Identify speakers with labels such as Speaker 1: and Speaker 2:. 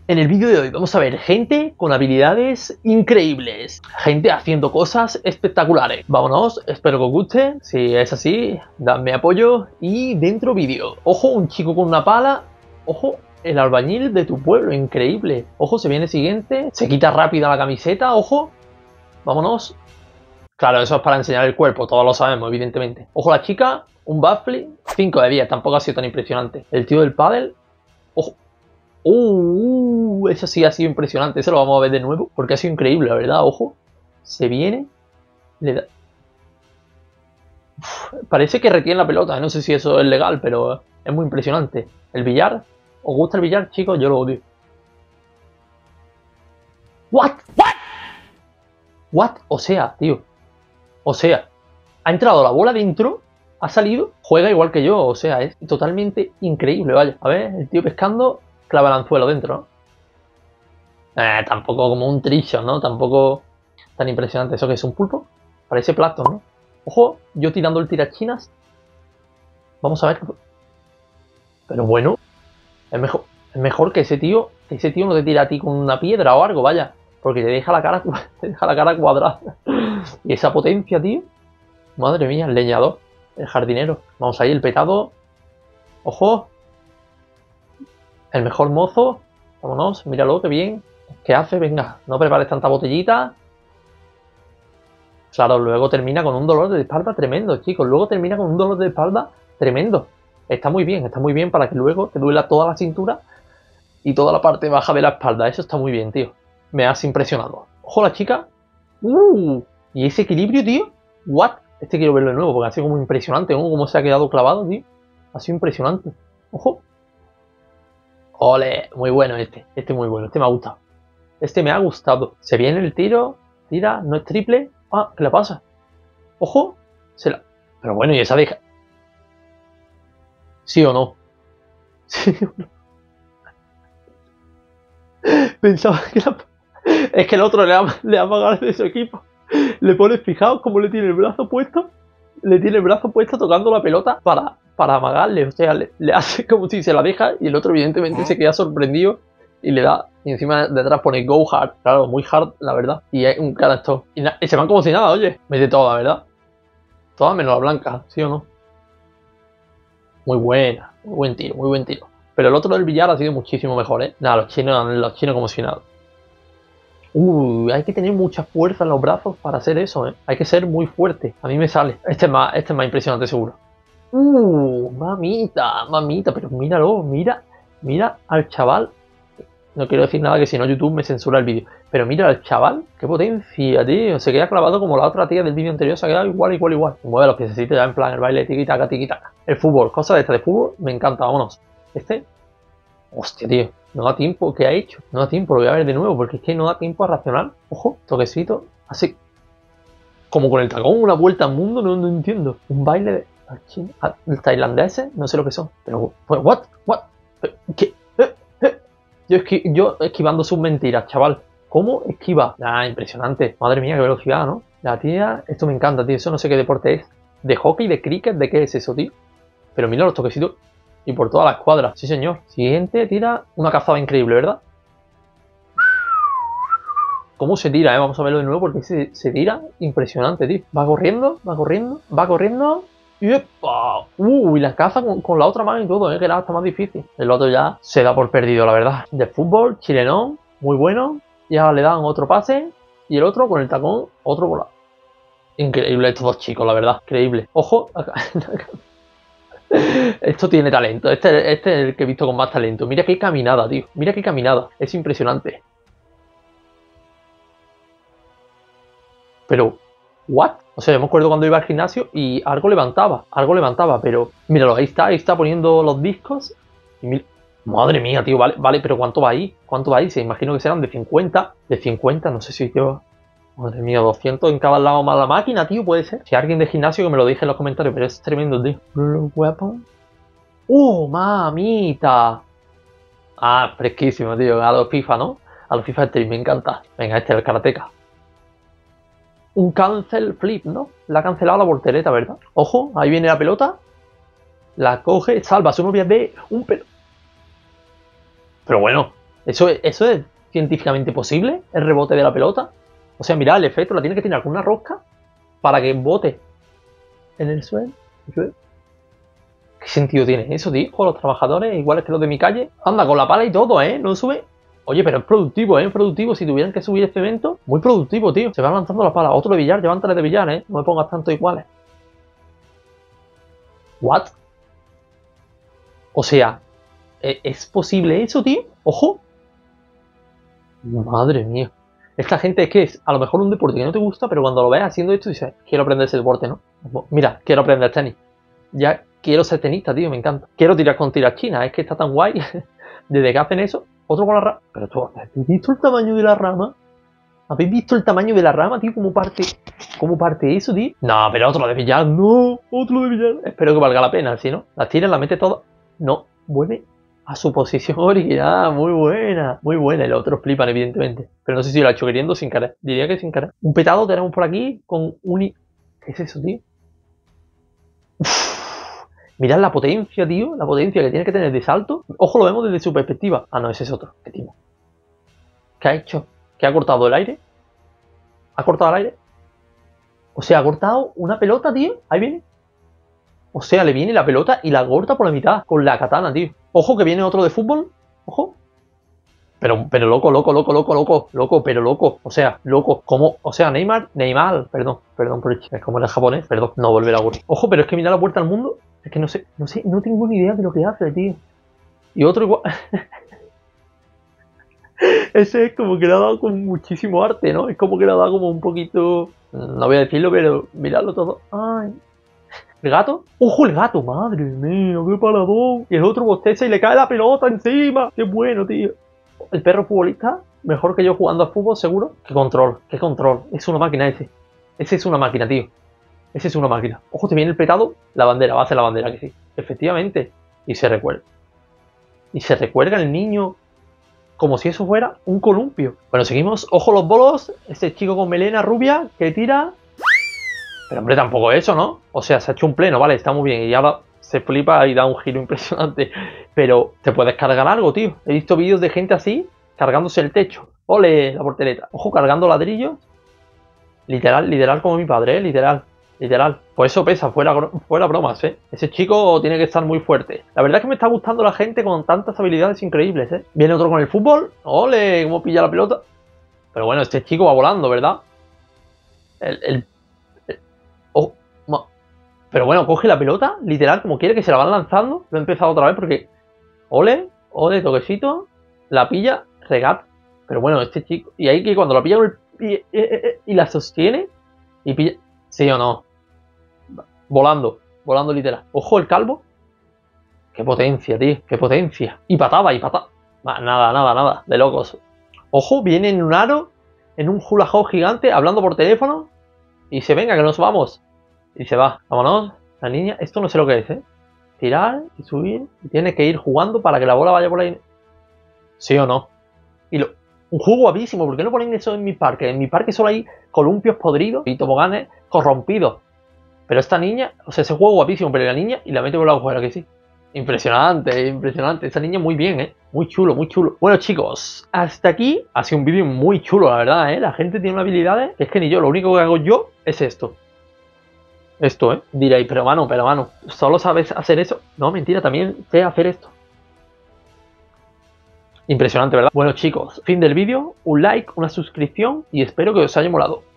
Speaker 1: En el vídeo de hoy vamos a ver gente con habilidades increíbles, gente haciendo cosas espectaculares. Vámonos, espero que os guste, si es así, dadme apoyo y dentro vídeo. Ojo, un chico con una pala, ojo, el albañil de tu pueblo, increíble. Ojo, se viene el siguiente, se quita rápida la camiseta, ojo, vámonos. Claro, eso es para enseñar el cuerpo, todos lo sabemos, evidentemente. Ojo, la chica, un backflip, 5 de 10, tampoco ha sido tan impresionante. El tío del pádel, ojo. Eso sí ha sido impresionante. Eso lo vamos a ver de nuevo porque ha sido increíble, la verdad. Ojo, se viene, le da... parece que retiene la pelota. No sé si eso es legal, pero es muy impresionante. El billar, ¿os gusta el billar, chicos? Yo lo odio. What? O sea, tío, o sea, ha entrado la bola dentro, ha salido, juega igual que yo. O sea, es totalmente increíble, vaya. A ver, el tío pescando, clava el anzuelo dentro, ¿no? Tampoco como un trillo, ¿no? Tampoco tan impresionante. ¿Eso que es un pulpo? Parece plato, ¿no? Ojo, yo tirando el tirachinas. Vamos a ver. Pero bueno, es mejor que ese tío no te tira a ti con una piedra o algo, vaya. Porque te deja la cara cuadrada. Y esa potencia, tío. Madre mía, el leñador, el jardinero. Vamos ahí, el petado. Ojo. El mejor mozo. Vámonos, míralo, qué bien. ¿Qué hace? Venga, no prepares tanta botellita. Claro, luego termina con un dolor de espalda tremendo, chicos. Luego termina con un dolor de espalda tremendo. Está muy bien para que luego te duela toda la cintura y toda la parte baja de la espalda. Eso está muy bien, tío. Me has impresionado. Ojo, la chica. Y ese equilibrio, tío. What? Este quiero verlo de nuevo porque ha sido como impresionante, ¿no? Cómo se ha quedado clavado, tío. Ha sido impresionante. Ojo. Ole, muy bueno este. Este muy bueno. Este me ha gustado. Este me ha gustado. Se viene el tiro. Tira, no es triple. Ah, ¿qué le pasa? Ojo. Pero bueno, ¿y esa deja? ¿Sí o no? ¿Sí o no? Pensaba que es que el otro le ha pagado de su equipo. Le pone, fijaos cómo le tiene el brazo puesto. Le tiene el brazo puesto tocando la pelota para amagarle. O sea, le hace como si se la deja y el otro evidentemente se queda sorprendido y le da. Y encima detrás pone go hard. Claro, muy hard, la verdad. Y es un cara esto. Y se van como si nada, oye. Mete toda, ¿verdad? Todas menos la blanca, ¿sí o no? Muy buena. Muy buen tiro, muy buen tiro. Pero el otro del billar ha sido muchísimo mejor, ¿eh? Nada, los chinos como si nada. Hay que tener mucha fuerza en los brazos para hacer eso, ¿eh? Hay que ser muy fuerte. A mí me sale. Este es más impresionante seguro. Mamita, pero míralo, mira al chaval. No quiero decir nada que si no YouTube me censura el vídeo. Pero mira al chaval, qué potencia, tío. Se queda clavado como la otra tía del vídeo anterior, se ha quedado igual. Mueve los piececitos ya en plan el baile tiki-taka. El fútbol, cosa de esta de fútbol, me encanta, vámonos. Hostia, tío, no da tiempo, ¿qué ha hecho? No da tiempo, lo voy a ver de nuevo, porque es que no da tiempo a reaccionar. Ojo, toquecito, así. Como con el tacón, una vuelta al mundo, no entiendo. Un baile de tailandeses, no sé lo que son. Pero, pues, what? ¿Qué? Yo esquivando sus mentiras, chaval. ¿Cómo esquiva? Impresionante. Madre mía, qué velocidad, ¿no? La tía, esto me encanta, tío. Eso no sé qué deporte es. ¿De hockey, de cricket? ¿De qué es eso, tío? Pero mira los toquecitos. Y por toda la escuadra. Sí, señor. Siguiente, tira una cazada increíble, ¿verdad? ¿Cómo se tira, Vamos a verlo de nuevo porque se tira impresionante, tío. Va corriendo. Y ¡epa! Y la caza con la otra mano y todo, que era hasta más difícil. El otro ya se da por perdido, la verdad. De fútbol, chilenón, muy bueno. Ya le dan otro pase. Y el otro con el tacón, otro volado. Increíble estos dos chicos, la verdad. Increíble. Ojo, acá. Esto tiene talento. Este es el que he visto con más talento. Mira qué caminada, tío. Mira qué caminada. Es impresionante. Pero, ¿what? O sea, yo me acuerdo cuando iba al gimnasio y algo levantaba, pero míralo, ahí está poniendo los discos. Y madre mía, tío, vale, pero ¿cuánto va ahí? Se imagino que serán de 50, no sé si yo... Madre mía, 200 en cada lado más la máquina, tío, puede ser. Si alguien de gimnasio que me lo deje en los comentarios, pero es tremendo, tío. Weapon. Mamita! Fresquísimo, tío, a los FIFA, ¿no? A los FIFA Street, me encanta. Venga, este es el karateka. Un cancel flip, ¿no? La ha cancelado la voltereta, ¿verdad? Ojo, ahí viene la pelota. La coge, salva su novia de un pelo. Pero bueno, ¿Eso es científicamente posible? ¿El rebote de la pelota? O sea, mirad, el efecto la tiene que tirar con una rosca para que bote en el suelo. ¿Qué sentido tiene eso, tío? Con los trabajadores, iguales que los de mi calle. Anda, con la pala y todo, ¿eh? No sube. Oye, pero es productivo, ¿eh? Productivo. Si tuvieran que subir este evento, muy productivo, tío. Se van lanzando la pala. Otro de billar, levántale de billar, ¿eh? No me pongas tanto iguales. ¿What? O sea, ¿es posible eso, tío? ¡Ojo! Madre mía. Esta gente es que es a lo mejor un deporte que no te gusta, pero cuando lo ves haciendo esto dices, quiero aprender ese deporte, ¿no? Mira, quiero aprender tenis. Ya quiero ser tenista, tío, me encanta. Quiero tirar con tiras chinas, es que está tan guay. Desde que hacen eso, otro con la rama. Pero tú, ¿habéis visto el tamaño de la rama? ¿Habéis visto el tamaño de la rama, tío? ¿Cómo parte eso, tío? No, pero otro de billar, no, otro de billar. Espero que valga la pena, si no, las tiras, las mete todas. No, vuelve a su posición original, muy buena. Muy buena, y los otros flipan, evidentemente. Pero no sé si lo ha hecho queriendo o sin querer. Diría que sin querer. Un petado tenemos por aquí con un... ¿Qué es eso, tío? Mirad la potencia, tío. La potencia que tiene que tener de salto. Ojo, lo vemos desde su perspectiva. Ah, no, ese es otro. ¿Qué tipo? ¿Qué ha hecho? ¿Qué ha cortado el aire? ¿Ha cortado el aire? O sea, ha cortado una pelota, tío. Ahí viene. O sea, le viene la pelota y la corta por la mitad. Con la katana, tío. Ojo, que viene otro de fútbol. Ojo. Pero loco, pero loco. O sea, loco. ¿Cómo? O sea, Neymar, perdón por el chiste. Es como era japonés, perdón, no volver a ocurrir. Ojo, pero es que mira la puerta al mundo. Es que no sé, no tengo ni idea de lo que hace, tío. Y otro igual. Ese es como que le ha dado como muchísimo arte, ¿no? Es como que le ha dado como un poquito... No voy a decirlo, pero miradlo todo. Ay. ¿El gato? ¡Ojo, el gato! ¡Madre mía, qué paradón! Y el otro bosteza y le cae la pelota encima. ¡Qué bueno, tío! El perro futbolista, mejor que yo jugando al fútbol, seguro. ¡Qué control! ¡Qué control! Es una máquina ese. Ese es una máquina, tío. Ese es una máquina. Ojo, te viene el petado. La bandera, va a ser la bandera, que sí. Efectivamente. Y se recuelga. Y se recuelga el niño como si eso fuera un columpio. Bueno, seguimos. Ojo los bolos. Este chico con melena rubia que tira. Pero hombre, tampoco eso, ¿no? O sea, se ha hecho un pleno, vale, está muy bien. Y ahora se flipa y da un giro impresionante. Pero te puedes cargar algo, tío. He visto vídeos de gente así, cargándose el techo. Ole, la portereta. Ojo, cargando ladrillos. Literal como mi padre, literal. Pues eso pesa, fuera bromas, Ese chico tiene que estar muy fuerte. La verdad es que me está gustando la gente con tantas habilidades increíbles, Viene otro con el fútbol. Ole, cómo pilla la pelota. Pero bueno, este chico va volando, ¿verdad? Oh, pero bueno, coge la pelota, literal, como quiere que se la van lanzando. Lo he empezado otra vez porque... Ole, toquecito. La pilla, regata. Pero bueno, este chico... Y ahí que cuando la pilla con el pie y la sostiene y pilla... ¿Sí o no? Volando literal. Ojo el calvo. Qué potencia, tío, qué potencia. Y pataba. Nada, de locos. Ojo, viene en un aro, en un hula hoop gigante, hablando por teléfono. Y se venga, que nos vamos. Y se va. Vámonos. La niña, esto no sé lo que es, Tirar y subir. Y tiene que ir jugando para que la bola vaya por ahí. ¿Sí o no? Un juego guapísimo. ¿Por qué no ponen eso en mi parque? En mi parque solo hay columpios podridos y toboganes corrompidos. Pero esta niña, o sea, ese juego guapísimo, pero la niña y la mete por la agujera, que sí. Impresionante. Esta niña muy bien, Muy chulo. Bueno, chicos, hasta aquí ha sido un vídeo muy chulo, la verdad, La gente tiene unas habilidades que es que ni yo. Lo único que hago yo es esto. Esto, Diréis, pero mano, ¿solo sabes hacer eso? No, mentira, también sé hacer esto. Impresionante, ¿verdad? Bueno, chicos, fin del vídeo, un like, una suscripción y espero que os haya molado.